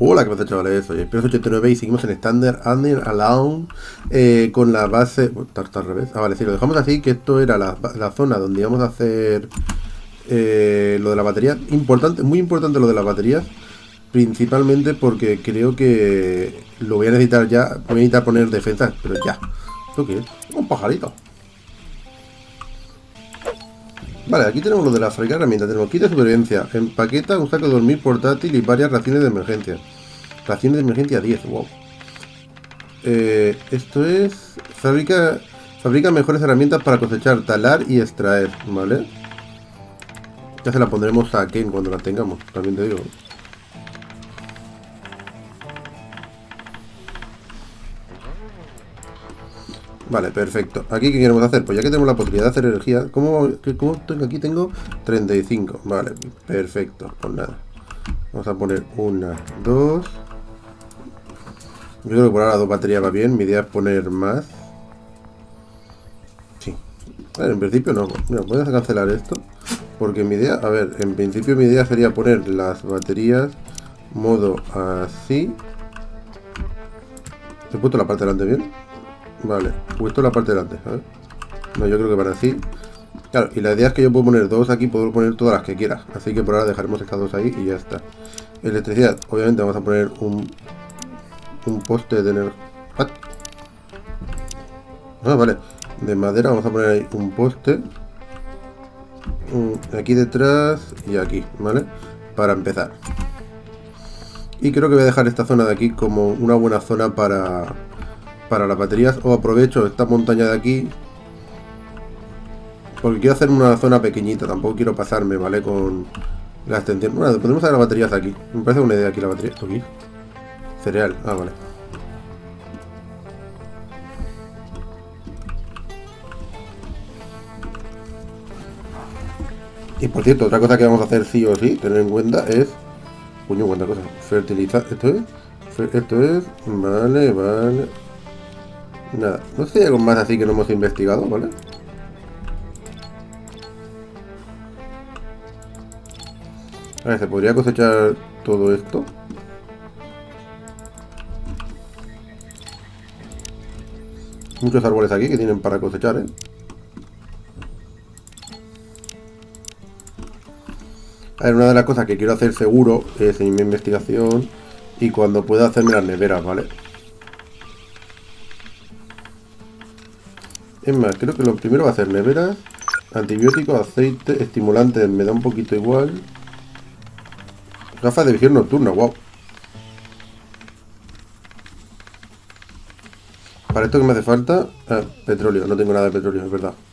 Hola, ¿qué pasa, chavales? Soy Espero89 y seguimos en Standard Under Alone con la base... Está al revés. Ah, vale, sí, lo dejamos así, que esto era la zona donde íbamos a hacer lo de la batería. Importante, muy importante lo de las baterías, principalmente porque creo que lo voy a necesitar ya. Voy a necesitar poner defensas, pero ya. ¿Esto qué es? Un pajarito. Vale, aquí tenemos lo de la fábrica de herramientas. Tenemos kit de supervivencia, empaqueta, un saco de dormir portátil y varias raciones de emergencia. Raciones de emergencia 10, wow. Esto es... Fabrica mejores herramientas para cosechar, talar y extraer, ¿vale? Ya se la pondremos a Ken cuando la tengamos, también te digo. Vale, perfecto. ¿Aquí qué queremos hacer? Pues ya que tenemos la posibilidad de hacer energía, ¿cómo tengo aquí? Tengo 35. Vale, perfecto. Pues nada. Vamos a poner una, dos. Yo creo que por ahora 2 baterías va bien. Mi idea es poner más. Sí. Vale, en principio no. Mira, voy a cancelar esto. Porque mi idea, a ver, en principio mi idea sería poner las baterías modo así. ¿He puesto la parte delante bien? Vale, puesto la parte delante, ¿sabes? No, yo creo que para así. Claro, y la idea es que yo puedo poner 2 aquí, puedo poner todas las que quiera. Así que por ahora dejaremos estas 2 ahí y ya está. Electricidad, obviamente vamos a poner un poste de energía. Ah, vale. De madera vamos a poner ahí un poste. Aquí detrás y aquí, ¿vale? Para empezar. Y creo que voy a dejar esta zona de aquí como una buena zona para las baterías. O aprovecho esta montaña de aquí, porque quiero hacer una zona pequeñita. Tampoco quiero pasarme, ¿vale? Con la extensión. Bueno, podemos hacer las baterías aquí. Me parece una idea aquí la batería. ¿Esto aquí? Cereal. Ah, vale. Y por cierto, otra cosa que vamos a hacer sí o sí, tener en cuenta es... Coño, cuánta cosa. Fertilizar. ¿Esto es? Esto es... Vale, vale. Nada. No sé si hay algo más así que no hemos investigado, ¿vale? A ver, ¿se podría cosechar todo esto? Muchos árboles aquí que tienen para cosechar, ¿eh? A ver, una de las cosas que quiero hacer seguro es en mi investigación y cuando pueda hacerme las neveras, ¿vale? Es más, creo que lo primero va a ser neveras, antibióticos, aceite, estimulantes, me da un poquito igual. Gafas de visión nocturna, wow. Para esto que me hace falta... Ah, petróleo, no tengo nada de petróleo, es verdad.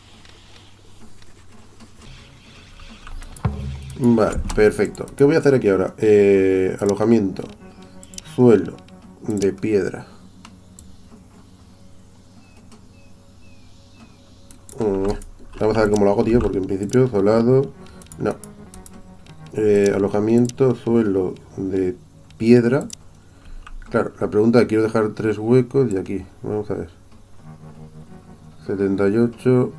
Vale, perfecto. ¿Qué voy a hacer aquí ahora? Alojamiento. Suelo de piedra. Vamos a ver cómo lo hago, tío, porque en principio solado... No. Alojamiento, suelo de piedra. Claro, la pregunta es, quiero dejar 3 huecos y aquí. Vamos a ver. 78...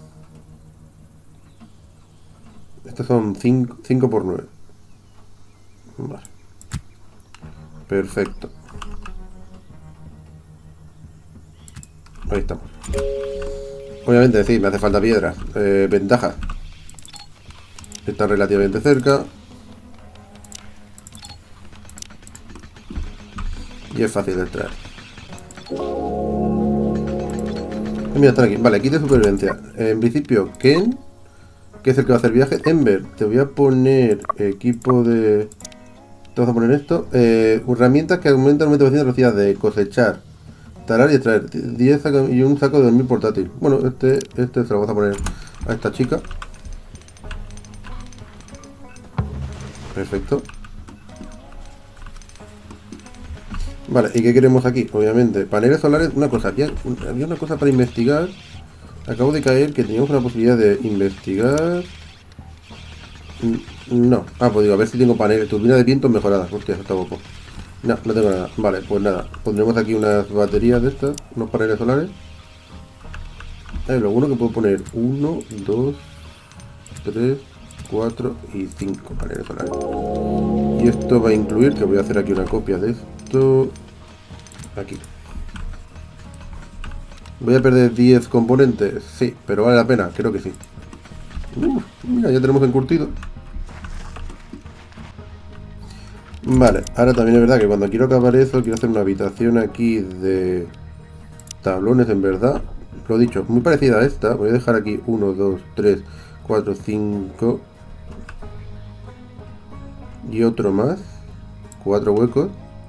Estos son 5 por 9. Vale. Perfecto. Ahí estamos. Obviamente, sí, me hace falta piedras. Ventaja. Está relativamente cerca. Y es fácil de extraer. Mira, están aquí. Vale, aquí de supervivencia. En principio, Ken, que es el que va a hacer viaje. Ember, te voy a poner equipo de... Te vas a poner esto. Herramientas que aumentan el 90% de velocidad de cosechar, talar y extraer. 10 y un saco de dormir portátil. Bueno, este se lo vamos a poner a esta chica. Perfecto. Vale, ¿y qué queremos aquí? Obviamente, paneles solares. Una cosa, había una cosa para investigar. Acabo de caer que teníamos una posibilidad de investigar. No. Ah, pues digo, a ver si tengo paneles. Turbina de viento mejoradas. Hostia, eso está guapo. No, no tengo nada. Vale, pues nada. Pondremos aquí unas baterías de estas. Unos paneles solares. Lo bueno que puedo poner 1, 2, 3, 4 y 5 paneles solares. Y esto va a incluir, que voy a hacer aquí una copia de esto. Aquí. ¿Voy a perder 10 componentes? Sí, pero vale la pena, creo que sí. Mira, ya tenemos encurtido. Vale, ahora también es verdad que cuando quiero acabar eso, quiero hacer una habitación aquí de tablones, en verdad. Lo dicho, muy parecida a esta. Voy a dejar aquí 1, 2, 3, 4, 5. Y otro más. 4 huecos.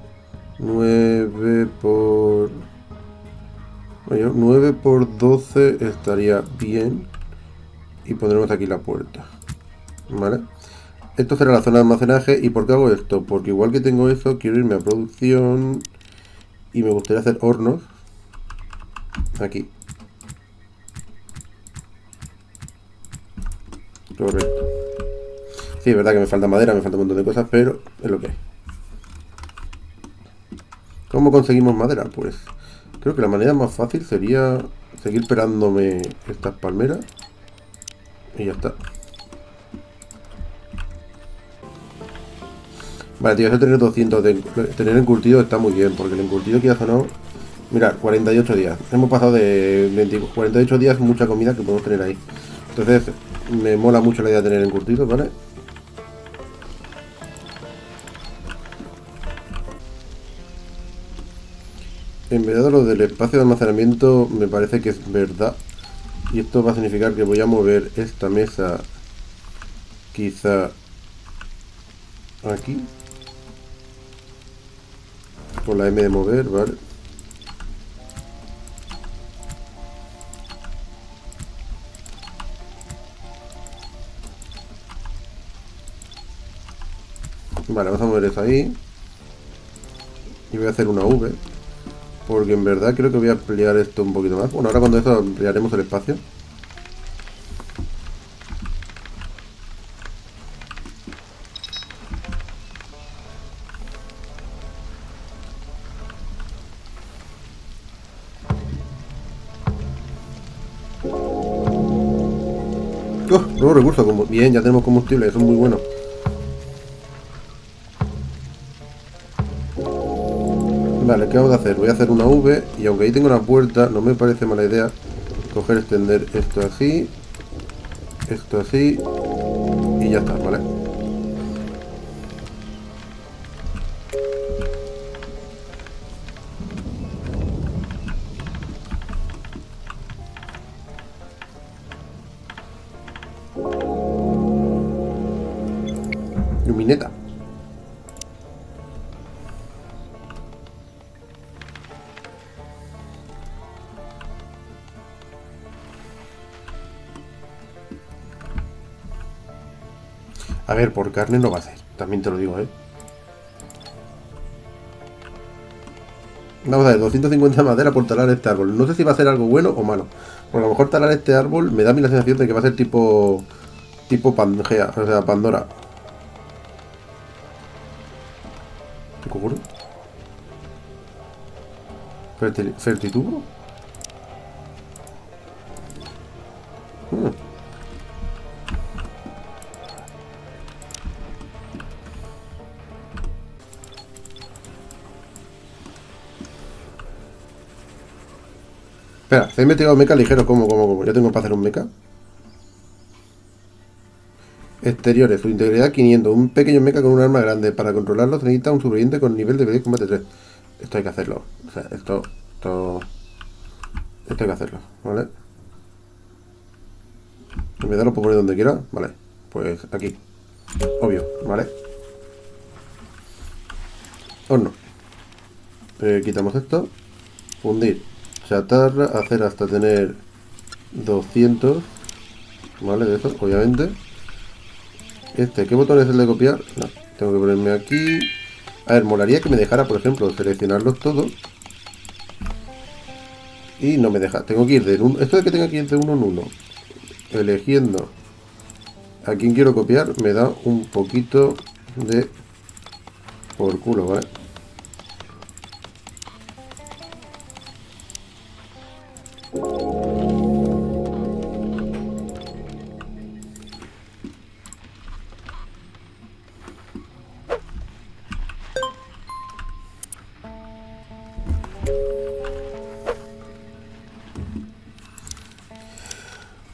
9 por... Oye, 9 por 12 estaría bien. Y pondremos aquí la puerta. ¿Vale? Esto será la zona de almacenaje. ¿Y por qué hago esto? Porque igual que tengo eso, quiero irme a producción. Y me gustaría hacer hornos. Aquí. Correcto. Sí, es verdad que me falta madera, me falta un montón de cosas, pero es lo que hay. ¿Cómo conseguimos madera? Pues creo que la manera más fácil sería seguir pelándome estas palmeras. Y ya está. Vale, tío, eso de tener 200 de tener encurtido está muy bien, porque el encurtido que ha sonado... Mirad, 48 días. Hemos pasado de 48 días, mucha comida que podemos tener ahí. Entonces, me mola mucho la idea de tener encurtido, ¿vale? En verdad lo del espacio de almacenamiento me parece que es verdad. Y esto va a significar que voy a mover esta mesa quizá aquí. Con la M de mover, ¿vale? Vale, vamos a mover eso ahí. Y voy a hacer una V. Porque en verdad creo que voy a ampliar esto un poquito más. Bueno, ahora cuando eso ampliaremos el espacio. ¡Oh! Nuevo recurso. Como... Bien, ya tenemos combustible. Eso es muy bueno. Vale, ¿qué vamos a hacer? Voy a hacer una V. Y aunque ahí tengo una puerta, no me parece mala idea coger, extender esto así. Esto así. Y ya está, ¿vale? Lumineta. A ver, por carne no va a ser. También te lo digo, ¿eh? Vamos a ver, 250 madera por talar este árbol. No sé si va a ser algo bueno o malo. Porque a lo mejor talar este árbol me da a mí la sensación de que va a ser tipo... Tipo Pangea, o sea, Pandora. ¿Qué ocurre? ¿Fertitubo? Espera, se he metido mecha ligero. ¿Cómo? ¿Ya tengo para hacer un mecha? Exteriores, su integridad 500. Un pequeño mecha con un arma grande. Para controlarlo se necesita un sobreviviente con nivel de combate 3. Esto hay que hacerlo. O sea, esto hay que hacerlo, ¿vale? En verdad lo puedo poner donde quiera. Vale, pues aquí. Obvio, ¿vale? Horno. Quitamos esto. Fundir. Chatarra. Hacer hasta tener 200. ¿Vale? De eso, obviamente. ¿Qué botón es el de copiar? No, tengo que ponerme aquí. A ver, molaría que me dejara, por ejemplo, seleccionarlos todos. Y no me deja. Tengo que ir de uno. Esto de que tenga que ir de uno en uno. Eligiendo a quién quiero copiar me da un poquito de por culo, ¿vale?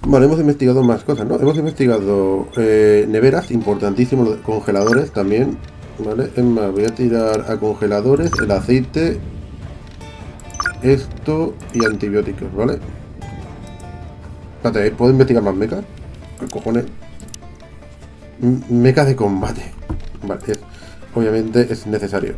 Vale, hemos investigado más cosas, ¿no? Hemos investigado neveras, importantísimo, los congeladores también. Vale, es más, voy a tirar a congeladores, el aceite, esto y antibióticos, ¿vale? Espérate, ¿puedo investigar más mechas? ¿Qué cojones? Mechas de combate. Vale, obviamente es necesario.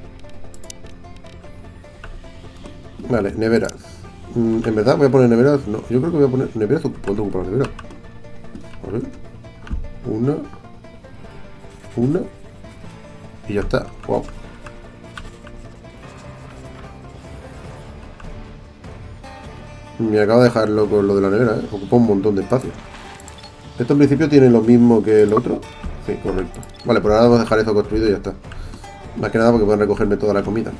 Vale, neveras. En verdad voy a poner neveras. No, yo creo que voy a poner neveras. ¿Cuánto ocupa la nevera? A ver. Una. Y ya está. Wow. Me acabo de dejar loco lo de la nevera, ¿eh? Ocupa un montón de espacio. Esto en principio tiene lo mismo que el otro. Sí, correcto. Vale, por ahora vamos a dejar esto construido y ya está. Más que nada porque pueden recogerme toda la comida.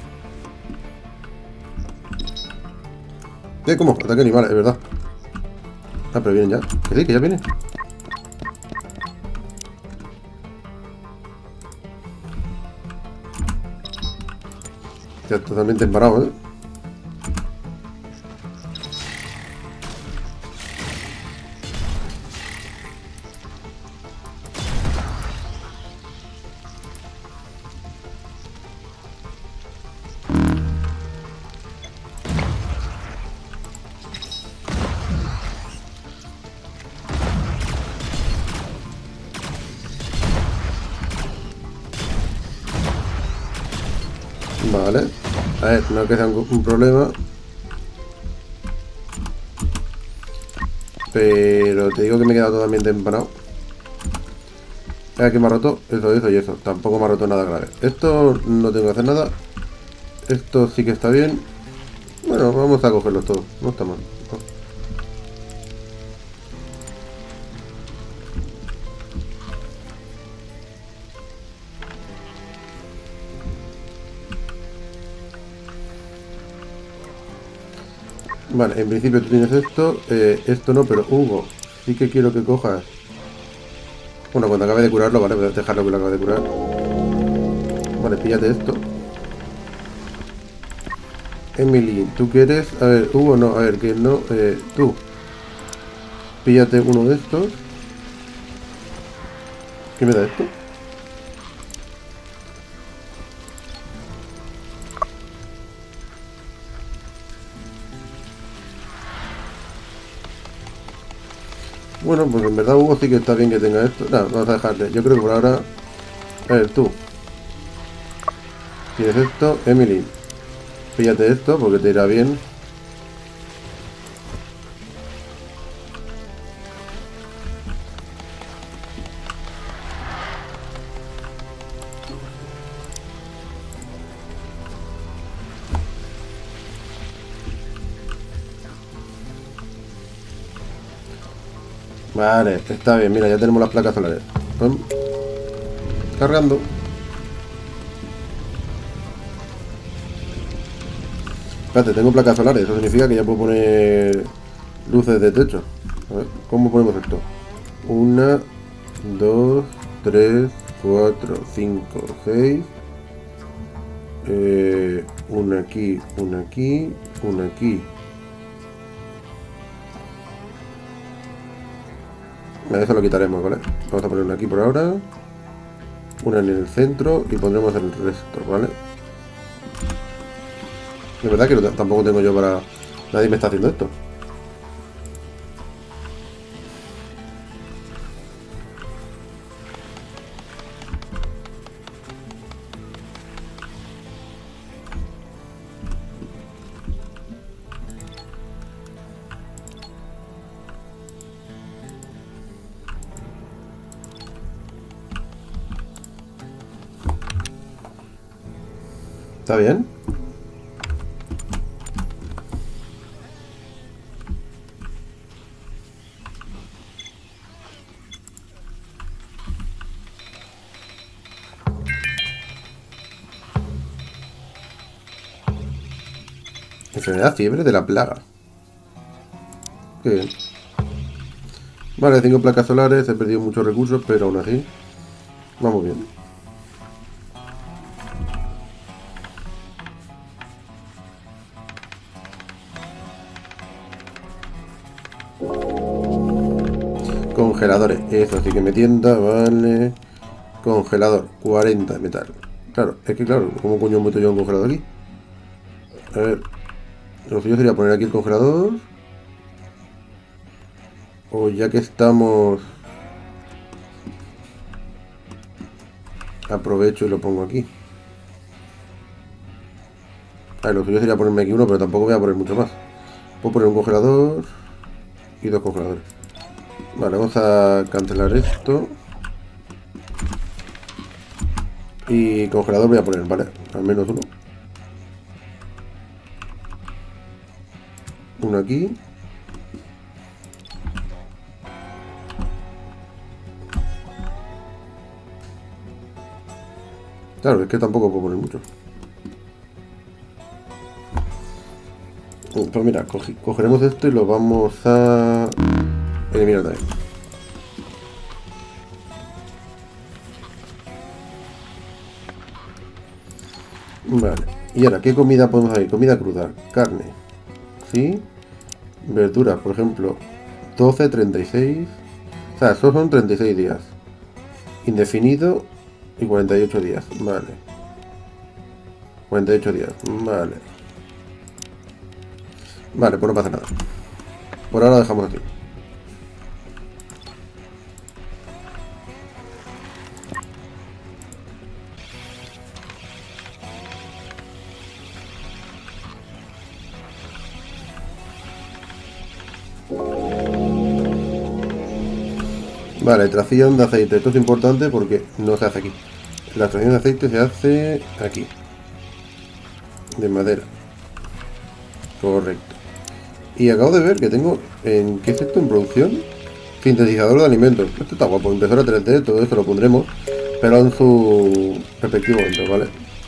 ¿Cómo? Ataque animal, es verdad. Ah, pero vienen ya. Que sí, que ya vienen. Ya totalmente embarado, ¿eh? Vale. A ver, no que sea un problema. Pero te digo que me he quedado totalmente empanado. ¿Que me ha roto? Eso y eso. Tampoco me ha roto nada grave. Esto no tengo que hacer nada. Esto sí que está bien. Bueno, vamos a cogerlo todo. No está mal. Vale, en principio tú tienes esto no, pero Hugo, sí que quiero que cojas. Bueno, cuando acabe de curarlo, vale, voy a dejarlo que lo acabe de curar. Vale, píllate esto. Emily, ¿tú quieres? A ver, Hugo no, a ver, que no, tú. Píllate uno de estos. ¿Qué me da esto? Bueno, pues en verdad Hugo sí que está bien que tenga esto. No, vamos a dejarle. Yo creo que por ahora... A ver, tú. Tienes esto. Emily, píllate esto porque te irá bien. Vale, está bien. Mira, ya tenemos las placas solares. Pum. Cargando. Espérate, tengo placas solares. Eso significa que ya puedo poner luces de techo. A ver, ¿cómo ponemos esto? 1, 2, 3, 4, 5, 6. Una aquí, una aquí, una aquí. Eso lo quitaremos, ¿vale? Vamos a poner una aquí por ahora. Una en el centro y pondremos el resto, ¿vale? De verdad que tampoco tengo yo para... Nadie me está haciendo esto. ¿Está bien? Enfermedad fiebre de la plaga. Qué bien. Vale, 5 placas solares, he perdido muchos recursos, pero aún así vamos bien. Congeladores, eso sí que me tienta, vale. Congelador, 40 de metal. Claro, es que claro, ¿cómo coño meto yo un congelador aquí? A ver, lo suyo sería poner aquí el congelador. O ya que estamos... Aprovecho y lo pongo aquí. A ver, lo suyo sería ponerme aquí uno, pero tampoco voy a poner mucho más. Puedo poner un congelador y dos congeladores. Vale, vamos a cancelar esto. Y congelador voy a poner, vale, al menos uno. Uno aquí. Claro, es que tampoco puedo poner mucho. Pues mira, cogeremos esto y lo vamos a eliminar también. Vale, y ahora, ¿qué comida podemos hacer? Comida cruda, carne, ¿sí? Verduras, por ejemplo, 12, 36. O sea, esos son 36 días. Indefinido y 48 días, vale. 48 días, vale. Vale, pues no pasa nada. Por ahora lo dejamos así. Vale, extracción de aceite. Esto es importante porque no se hace aquí. La extracción de aceite se hace aquí. De madera. Correcto. Y acabo de ver que tengo... ¿Qué es esto? En producción. Sintetizador de alimentos. Esto está guapo. Impresora 3D, todo esto lo pondremos. Pero en su respectivo momento, ¿vale?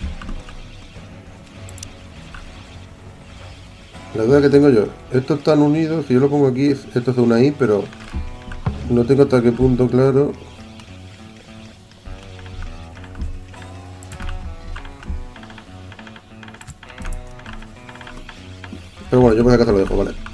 La duda que tengo yo. Estos están unidos. Si yo lo pongo aquí, esto es una I, pero... No tengo hasta qué punto claro. Pero bueno, yo por acá te lo dejo, ¿vale?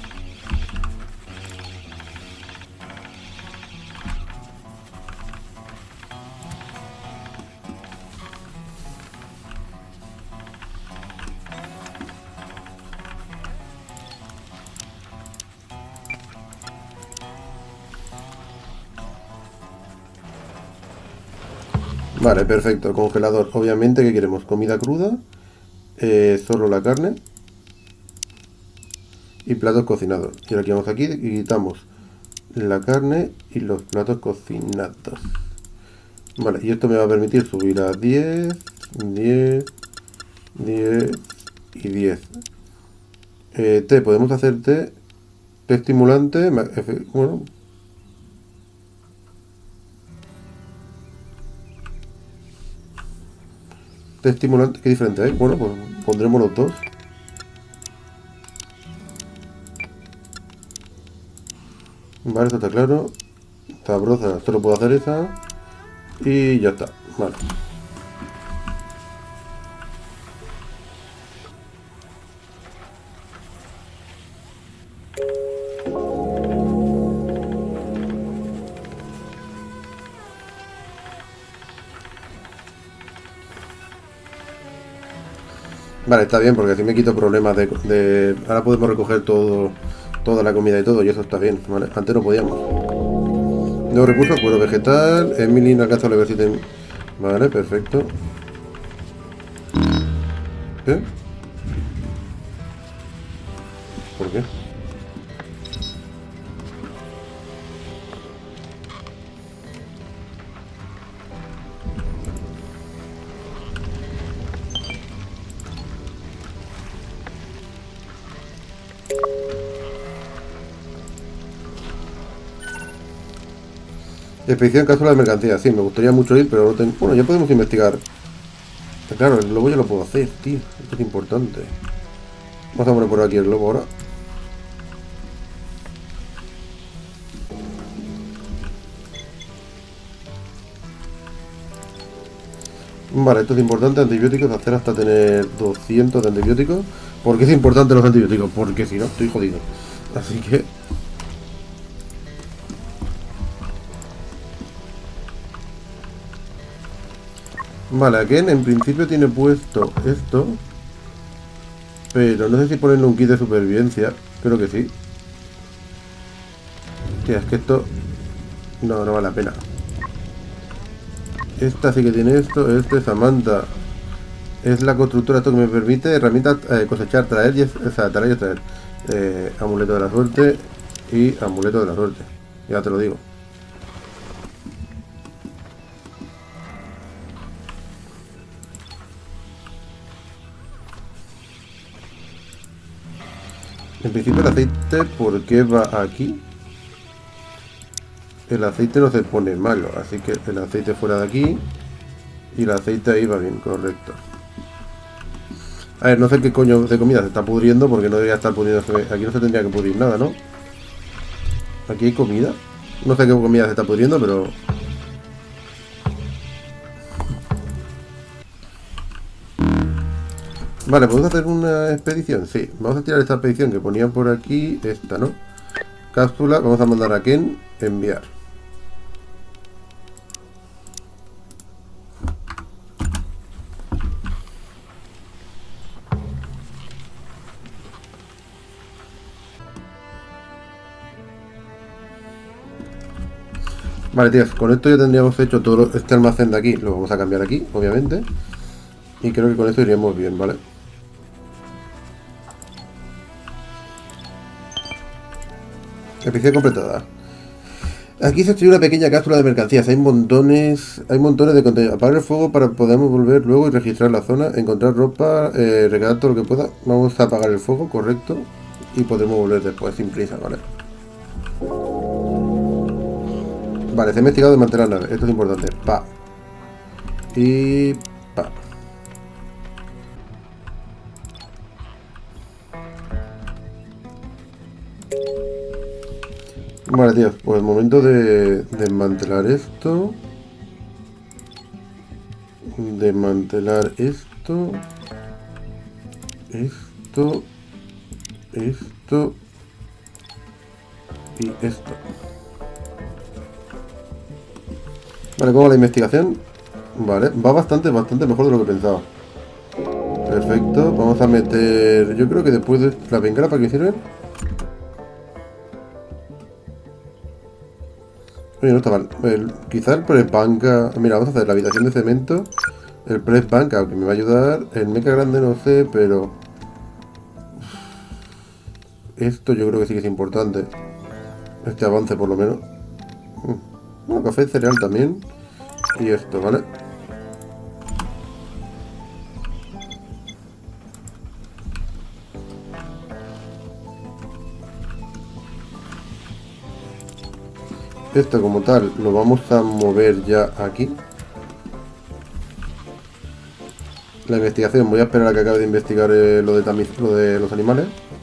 Vale, perfecto. Congelador. Obviamente, ¿qué queremos? Comida cruda. Solo la carne. Y platos cocinados. Y ahora aquí vamos aquí y quitamos la carne y los platos cocinados. Vale, y esto me va a permitir subir a 10, 10, 10 y 10. Té, podemos hacer té. Té estimulante. Bueno. Té estimulante, qué diferente hay. Bueno, pues pondremos los dos. Vale, esto está claro. Sabrosa, solo puedo hacer esa. Y ya está. Vale. Vale, está bien, porque así me quito problemas Ahora podemos recoger toda la comida y todo, y eso está bien, ¿vale? Antes no podíamos. Nuevos recursos, cuero vegetal, Emily no alcanza a level 7. Vale, perfecto. ¿Qué? ¿Por qué? Expedición cápsula de mercancía, sí, me gustaría mucho ir, pero no tengo... Bueno, ya podemos investigar. Claro, el globo ya lo puedo hacer, tío. Esto es importante. Vamos a poner por aquí el globo ahora. Vale, esto es importante, antibióticos, hacer hasta tener 200 de antibióticos. ¿Por qué es importante los antibióticos? Porque si no, estoy jodido. Así que... Vale, aquí en principio tiene puesto esto. Pero no sé si ponerle un kit de supervivencia. Creo que sí. Hostia, es que esto... No, no vale la pena. Esta sí que tiene esto. Este es Samantha. Es la constructora, esto que me permite herramientas cosechar, traer y... O sea, traer y traer. Amuleto de la suerte y amuleto de la suerte. Ya te lo digo. En principio el aceite, ¿por qué va aquí? El aceite no se pone malo, así que el aceite fuera de aquí y el aceite ahí va bien, correcto. A ver, no sé qué coño de comida se está pudriendo porque no debería estar pudriéndose. Aquí no se tendría que pudrir nada, ¿no? Aquí hay comida. No sé qué comida se está pudriendo, pero... Vale, ¿podemos hacer una expedición? Sí, vamos a tirar esta expedición que ponía por aquí, esta, ¿no? Cápsula, vamos a mandar a Ken, enviar. Vale, tíos, con esto ya tendríamos hecho todo este almacén de aquí. Lo vamos a cambiar aquí, obviamente. Y creo que con esto iríamos bien, ¿vale? Expedición completada. Aquí se estudia una pequeña cápsula de mercancías. Hay montones de contenido. Apagar el fuego para poder volver luego y registrar la zona. Encontrar ropa, recargar todo lo que pueda. Vamos a apagar el fuego, correcto. Y podemos volver después sin prisa, ¿vale? Vale, se ha investigado de mantener la nave. Esto es importante. Pa. Y... pa. Vale, tíos, pues momento de desmantelar esto. Desmantelar esto. Esto. Esto. Y esto. Vale, ¿cómo va la investigación? Vale, va bastante mejor de lo que pensaba. Perfecto, vamos a meter... Yo creo que después de la bengala, ¿para qué sirven? Oye, no está mal. Quizá el press banca... Mira, vamos a hacer la habitación de cemento. El press banca, aunque me va a ayudar. El mecha grande no sé, pero... Esto yo creo que sí que es importante. Este avance por lo menos. Bueno, café cereal también. Y esto, ¿vale? Esto como tal lo vamos a mover ya aquí. La investigación, voy a esperar a que acabe de investigar lo de los animales.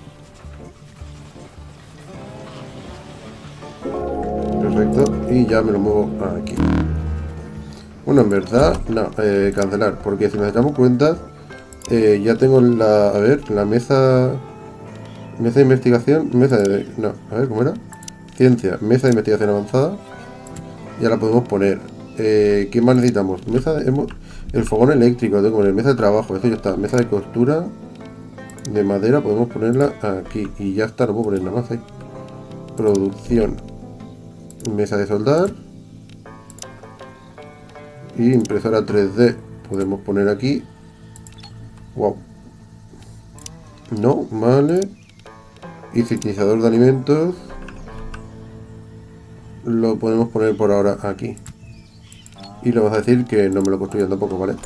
Perfecto, y ya me lo muevo aquí. Bueno, en verdad, no, cancelar, porque si nos damos cuenta, ya tengo la, a ver, la mesa de investigación, no, a ver, ¿cómo era? Ciencia, mesa de investigación avanzada. Ya la podemos poner. ¿Qué más necesitamos? El fogón eléctrico, tengo que poner mesa de trabajo, esto ya está. Mesa de costura de madera, podemos ponerla aquí. Y ya está, no puedo poner nada más ahí. Producción. Mesa de soldar. Y impresora 3D. Podemos poner aquí. Wow. No, vale. Y sintetizador de alimentos. Lo podemos poner por ahora aquí. Y le vamos a decir que no me lo construyan tampoco, ¿vale?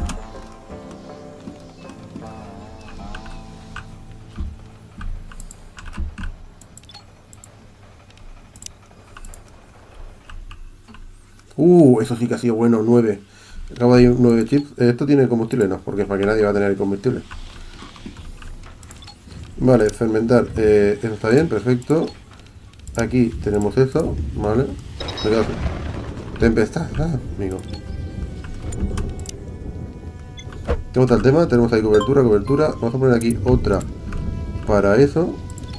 Eso sí que ha sido bueno, 9. Acabo de ir 9 chips. Esto tiene combustible, no, porque es para que nadie va a tener combustible. Vale, fermentar. Eso está bien, perfecto. Aquí tenemos eso, ¿vale? Tempestad, amigo. Tenemos tal tema, tenemos ahí cobertura. Vamos a poner aquí otra para eso.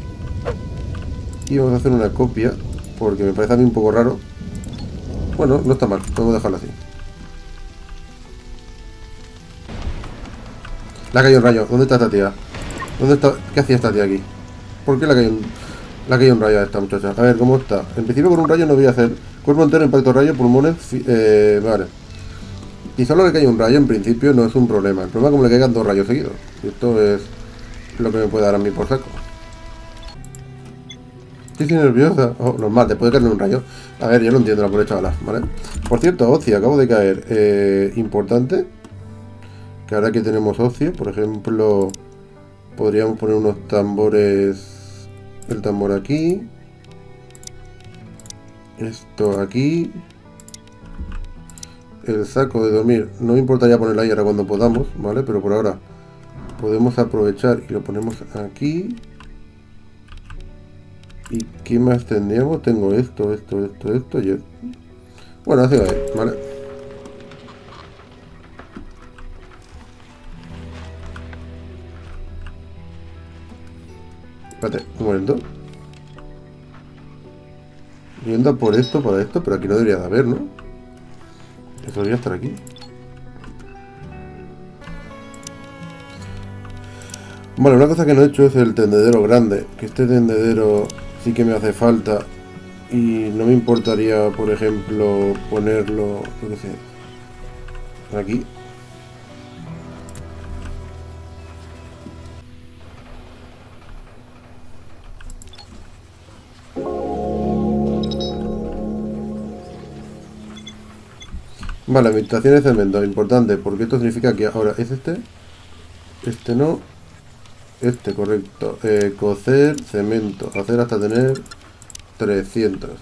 Y vamos a hacer una copia, porque me parece a mí un poco raro. Bueno, no está mal, podemos dejarlo así. Le ha caído un rayo. ¿Dónde está esta tía? ¿Dónde está? ¿Qué hacía esta tía aquí? ¿Por qué le ha caído un rayo a esta muchacha? A ver, ¿cómo está? En principio con un rayo no voy a hacer. Cuerpo entero, impacto rayo, pulmones. Vale. Y solo le cae un rayo, en principio no es un problema. El problema es como le caigan 2 rayos seguidos. Y esto es lo que me puede dar a mí por saco. Estoy nerviosa. Oh, normal, te puede caer un rayo. A ver, yo lo entiendo, la pobre chavala, ¿vale? Por cierto, Oci, acabo de caer. Importante. Que ahora que tenemos Oci, por ejemplo, podríamos poner unos tambores. El tambor aquí. Esto aquí. El saco de dormir. No me importaría ponerlo ahí ahora cuando podamos, ¿vale? Pero por ahora podemos aprovechar y lo ponemos aquí. ¿Y qué más tendríamos? Tengo esto y esto. Bueno, así va a ir, ¿vale? Espérate, un momento. Yendo por esto, para esto, pero aquí no debería de haber, ¿no? Eso debería estar aquí. Vale, una cosa que no he hecho es el tendedero grande. Que este tendedero sí que me hace falta. Y no me importaría, por ejemplo, ponerlo, yo qué sé, aquí. Vale, habitación de cemento, importante, porque esto significa que ahora es este no, este correcto, cocer cemento, hacer hasta tener 300.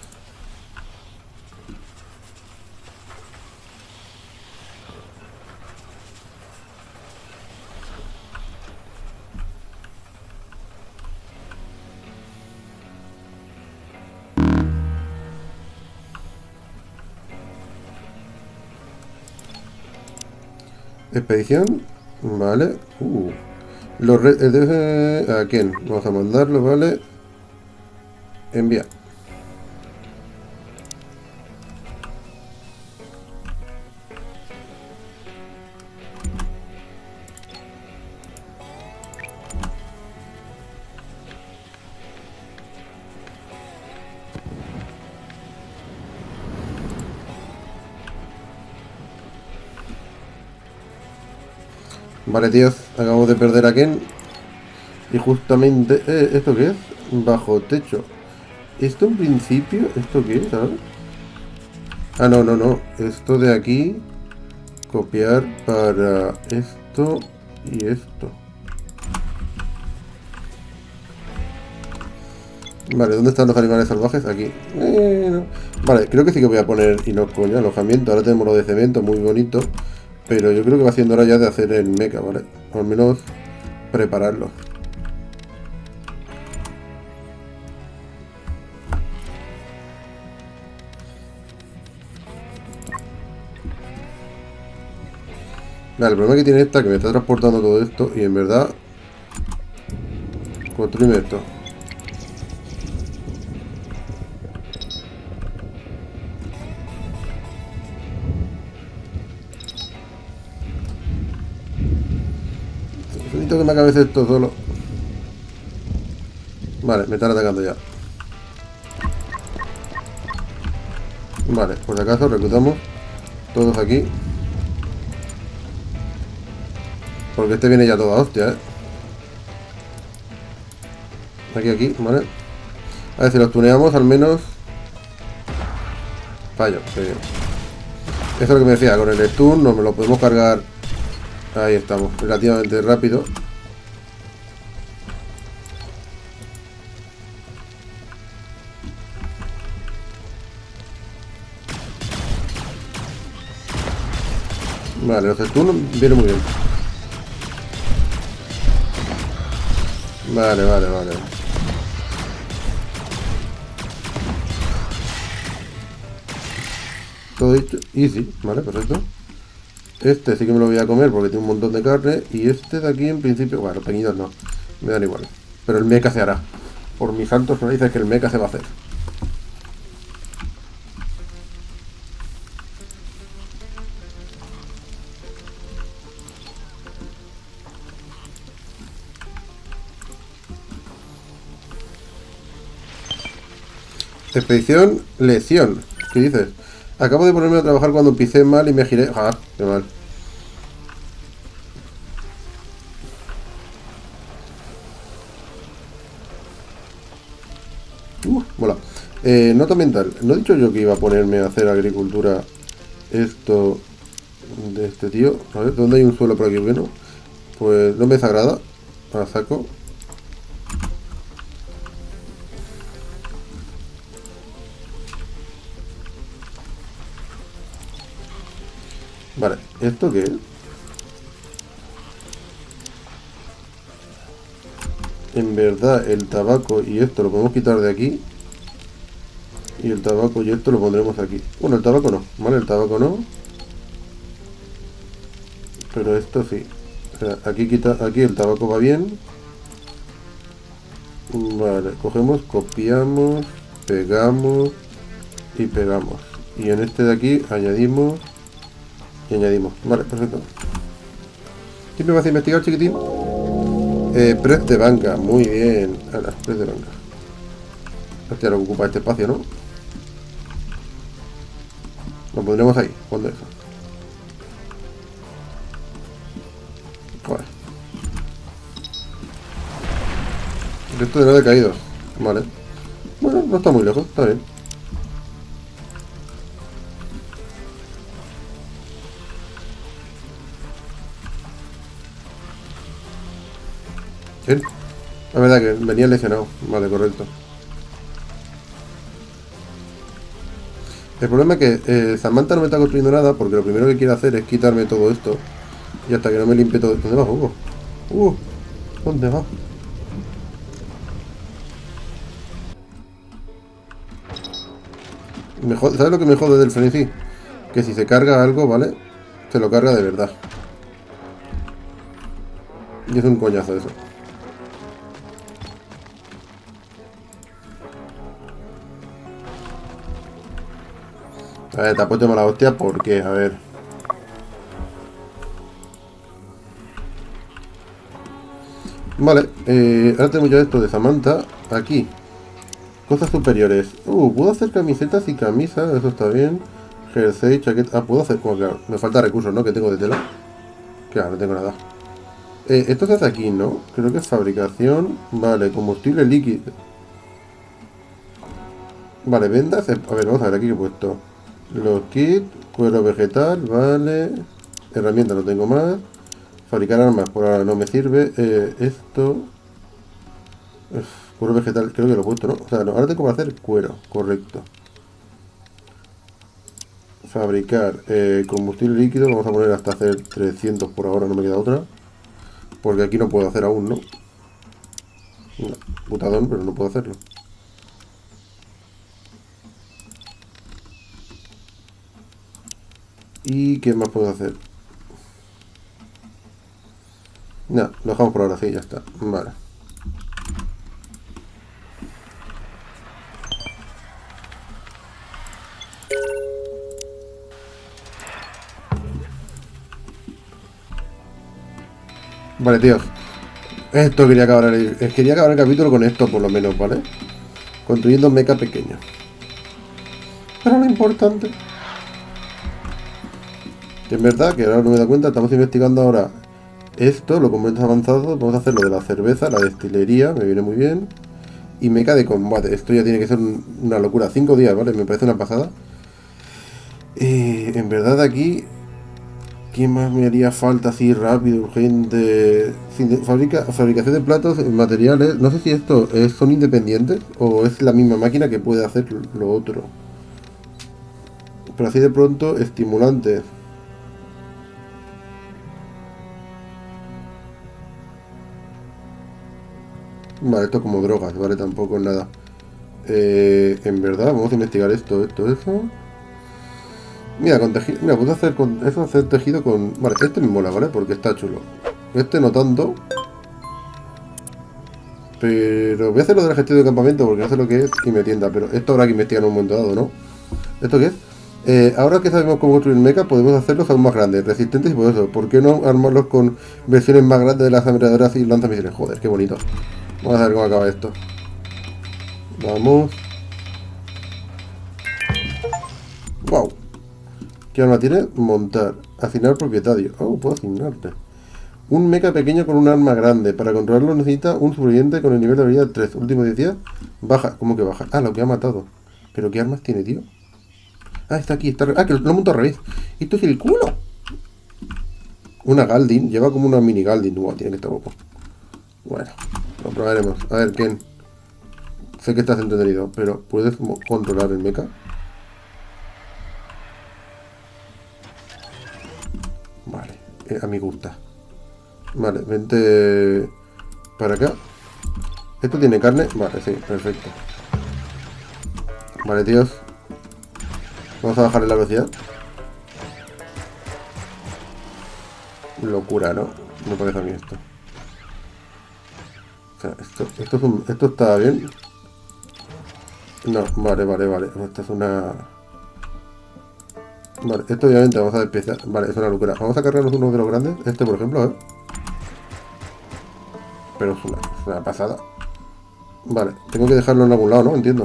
Expedición, vale. ¿A quién? Vamos a mandarlo, vale. Enviar. Vale, tíos, acabamos de perder a Ken. Y justamente... ¿esto qué es? Bajo techo. Esto en principio... ¿Esto qué es? ¿Sabes? Ah, no, no, no. Esto de aquí... Copiar para esto y esto. Vale, ¿dónde están los animales salvajes? Aquí. No. Vale, creo que sí que voy a poner... Y no, coño, alojamiento. Ahora tenemos lo de cemento, muy bonito. Pero yo creo que va siendo hora ya de hacer el mecha, ¿vale? O al menos prepararlo. Vale, el problema que tiene esta es que me está transportando todo esto y en verdad... Construime esto. Necesito que me acabes esto solo. Vale, me están atacando ya. Vale, por si acaso reclutamos todos aquí. Porque este viene ya toda hostia, Aquí, ¿vale? A ver si los tuneamos al menos. Fallo, qué bien. Eso es lo que me decía, con el stun nos lo podemos cargar. Ahí estamos, relativamente rápido. Vale, los stun vienen muy bien. Vale. Todo dicho, easy, vale, perfecto. Este sí que me lo voy a comer porque tiene un montón de carne. Y este de aquí en principio, bueno, los pequeños no, me dan igual. Pero el mecha se hará. Por mis santos narices que el mecha se va a hacer. Expedición, lección. ¿Qué dices? Acabo de ponerme a trabajar cuando pisé mal y me giré. ¡Ah! ¡Qué mal! Mola. Nota mental. ¿No he dicho yo que iba a ponerme a hacer agricultura esto de este tío? A ver, ¿dónde hay un suelo por aquí bueno? Pues no me desagrada. A saco. Vale, ¿esto qué es? En verdad, el tabaco y esto lo podemos quitar de aquí. Y el tabaco y esto lo pondremos aquí. Bueno, el tabaco no, ¿vale? El tabaco no. Pero esto sí. O sea, aquí el tabaco va bien. Vale, cogemos, copiamos, pegamos y pegamos. Y en este de aquí añadimos y añadimos. Vale, perfecto. ¿Qué me vas a investigar, chiquitín? Press de banca, muy bien. Ahora, press de banca. Hostia, lo que ocupa este espacio, ¿no? Lo pondremos ahí, cuando eso. Joder. Esto de no ha caído. Vale. Bueno, no está muy lejos, está bien. ¿Quién? La verdad que venía lesionado. Vale, correcto. El problema es que Samantha no me está construyendo nada porque lo primero que quiere hacer es quitarme todo esto. Y hasta que no me limpie todo... ¿Dónde vas, Hugo? ¿Dónde vas? ¿Sabes lo que me jode del frenesí? Que si se carga algo, ¿vale? Se lo carga de verdad. Y es un coñazo eso. A ver, te ha puesto mala hostia porque, a ver. Vale, ahora tenemos ya esto de Samantha aquí. Cosas superiores. Puedo hacer camisetas y camisas, eso está bien. Jersey, chaqueta. Ah, puedo hacer. Como claro, me falta recursos, ¿no? Que tengo de tela. Claro, no tengo nada. Esto se hace aquí, ¿no? Creo que es fabricación. Vale, combustible líquido. Vale, vendas. A ver, vamos a ver aquí que he puesto. Los kits, cuero vegetal, vale. Herramientas no tengo más. Fabricar armas por ahora no me sirve. Esto. Cuero vegetal, creo que lo he puesto, ¿no? O sea, no, ahora tengo que hacer cuero, correcto. Fabricar combustible líquido, vamos a poner hasta hacer 300 por ahora, no me queda otra. Porque aquí no puedo hacer aún, ¿no? No, putadón, pero no puedo hacerlo. ¿Y qué más puedo hacer? No, lo dejamos por ahora, sí, ya está. Vale. Vale, tíos. Esto quería acabar el capítulo con esto, por lo menos, ¿vale? Construyendo mecha pequeño. Pero lo importante... Que en verdad, que ahora no me da cuenta, estamos investigando ahora esto, los conventos avanzados. Vamos a hacer lo de la cerveza, la destilería, me viene muy bien. Y mecha de combate, esto ya tiene que ser una locura. 5 días, ¿vale? Me parece una pasada. En verdad aquí... ¿Qué más me haría falta así rápido, urgente? Fabricación de platos, materiales. No sé si esto son independientes o es la misma máquina que puede hacer lo otro. Pero así de pronto, estimulantes. Vale, esto como drogas, vale, tampoco es nada. En verdad, vamos a investigar esto, eso. Mira, con tejido, mira, puedo hacer con eso, hacer tejido con... Vale, este me mola, ¿vale? Porque está chulo. Este no tanto. Pero voy a hacer lo de la gestión de campamento porque no sé lo que es y me tienda. Pero esto habrá que investigar en un momento dado, ¿no? ¿Esto qué es? Ahora que sabemos cómo construir mecha, podemos hacerlos aún más grandes, resistentes y por eso. ¿Por qué no armarlos con versiones más grandes de las ametralladoras y lanzamisiles? Joder, qué bonito. Vamos a ver cómo acaba esto. Vamos. Wow. ¿Qué arma tiene? Montar. Asignar propietario. Oh, puedo asignarte. Un mecha pequeño con un arma grande. Para controlarlo necesita un sobreviviente con el nivel de habilidad 3. Último 10 días. Baja. ¿Cómo que baja? Ah, lo que ha matado. ¿Pero qué armas tiene, tío? Ah, está aquí. Ah, que lo monto al revés. Esto es el culo. Una Galdin. Lleva como una mini Galdin. Wow, tiene que estar guapo. Bueno, lo probaremos. A ver, Ken. Sé que estás entretenido, pero ¿puedes controlar el mecha? Vale, a mi gusta. Vale, vente para acá. ¿Esto tiene carne? Vale, sí, perfecto. Vale, tíos. Vamos a bajarle la velocidad. Locura, ¿no? Me parece a mí esto. O sea, esto está bien. No, vale. Esta es una... Vale, esto obviamente vamos a empezar. Vale, es una locura. Vamos a cargarnos uno de los grandes. Este, por ejemplo, ¿eh? Pero es una pasada. Vale, tengo que dejarlo en algún lado, ¿no? Entiendo.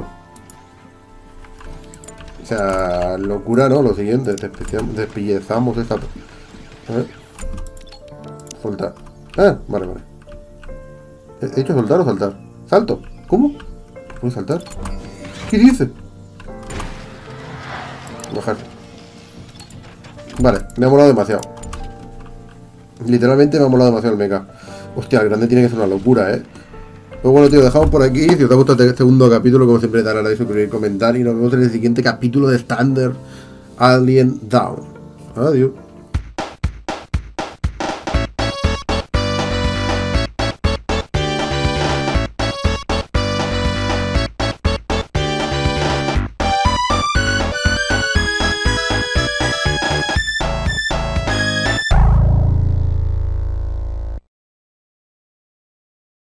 O sea, locura, ¿no? Lo siguiente, despellezamos esta... A ver. Soltar. Ah, vale. ¿He hecho soltar o saltar? ¡Salto! ¿Cómo? ¿Puedo saltar? ¿Qué dice? Bajar. Vale, me ha molado demasiado. Literalmente me ha molado demasiado el mecha. Hostia, el grande tiene que ser una locura, ¿eh? Pues bueno, tío, dejamos por aquí. Si os ha gustado este segundo capítulo, como siempre, darle a like, suscribir, comentar. Y nos vemos en el siguiente capítulo de Thunder Alien Dawn. Adiós.